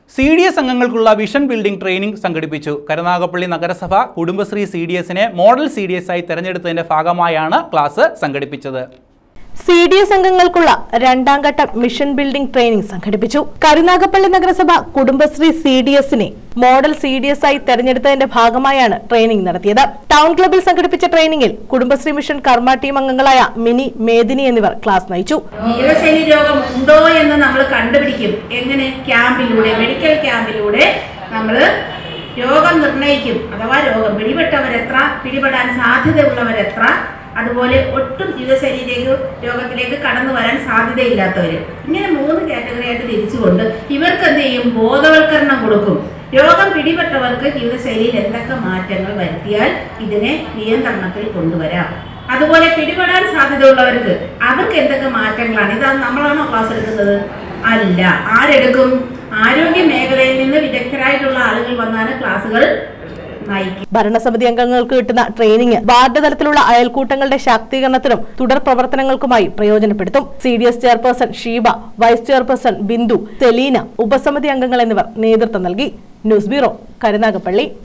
CDS അംഗങ്ങൾക്കുള്ള vision building training സംഘടിപ്പിച്ചു. കരുനാഗപ്പള്ളി നഗരസഭ കുടുംബശ്രീ CDSനെ മോഡൽ CDS ആയി തെരഞ്ഞെടുത്തതിന്റെ ഭാഗമായാണ് ക്ലാസ് സംഘടിപ്പിച്ചത്. CDS അംഗങ്ങൾക്കുള്ള രണ്ടാം ഘട്ട മിഷൻ ബിൽഡിംഗ് ട്രെയിനിംഗ് സംഘടിപ്പിച്ചു. കരുനാഗപ്പള്ളി നഗരസഭ കുടുംബശ്രീ CDSനെ മോഡൽ CDS ആയി തെരഞ്ഞെടുത്തതിന്റെ ഭാഗമായാണ് ട്രെയിനിംഗ് നടത്തിയത്. ടൗൺ ക്ലബ്ബിൽ സംഘടിപ്പിച്ച ട്രെയിനിംഗിൽ കുടുംബശ്രീ മിഷൻ കർമ്മ ടീം അംഗങ്ങളായ മിനി, മേദിനി എന്നിവർ ക്ലാസ് നയിച്ചു. ജീവിതശൈലി രോഗം ഉണ്ടോ എന്ന് നമ്മൾ കണ്ടുപിടിക്കും. എങ്ങനെ? ക്യാമ്പിലൂടെ, മെഡിക്കൽ ക്യാമ്പിലൂടെ നമ്മൾ രോഗം നിർണയിക്കും. അഥവാ രോഗം പിടിപെട്ടവരെത്ര, പിടിപെടാൻ സാധ്യതയുള്ളവരെത്ര, അതുപോലെ ഒട്ടും ജീവിതശൈലി രോഗത്തിലേക്ക് കടന്നു വരാൻ സാധ്യതയില്ലാത്തവർ, ഇങ്ങനെ 3 കാറ്റഗറിയായിട്ട് തിരിച്ചുകൊണ്ട് ഇവർക്ക് എന്ത് ചെയ്യും? ബോധവൽക്കരണം കൊടുക്കും. രോഗം പിടിപെട്ടവർക്ക് ജീവിതശൈലിയിൽ എന്തൊക്കെ മാറ്റങ്ങൾ വരുത്തിയാൽ ഇതിനെ നിയന്ത്രണത്തിൽ കൊണ്ടുവരാം, അതുപോലെ പിടിപെടാൻ സാധ്യതയുള്ളവർക്ക് അവർക്ക് എന്തൊക്കെ മാറ്റങ്ങളാണ്. ഇതാണ് നമ്മളാണോ ക്ലാസ് എടുക്കുന്നത്? അല്ല. ആരെടുക്കും? ആരോഗ്യ മേഖലയിൽ നിന്ന് വിദഗ്ധരായിട്ടുള്ള ആളുകൾ വന്നാണ് ക്ലാസുകൾ നയിക്കും. ഭരണസമിതി അംഗങ്ങൾക്ക് കിട്ടുന്ന ട്രെയിനിങ് വാർഡ് തലത്തിലുള്ള അയൽക്കൂട്ടങ്ങളുടെ ശാക്തീകരണത്തിനും തുടർ പ്രവർത്തനങ്ങൾക്കുമായി പ്രയോജനപ്പെടുത്തും. CDS chairperson Sheeba, vice chairperson Bindu, Selina, ഉപസമിതി അംഗങ്ങൾ എന്നിവർ നേതൃത്വം നൽകി. News bureau, Karunagappally.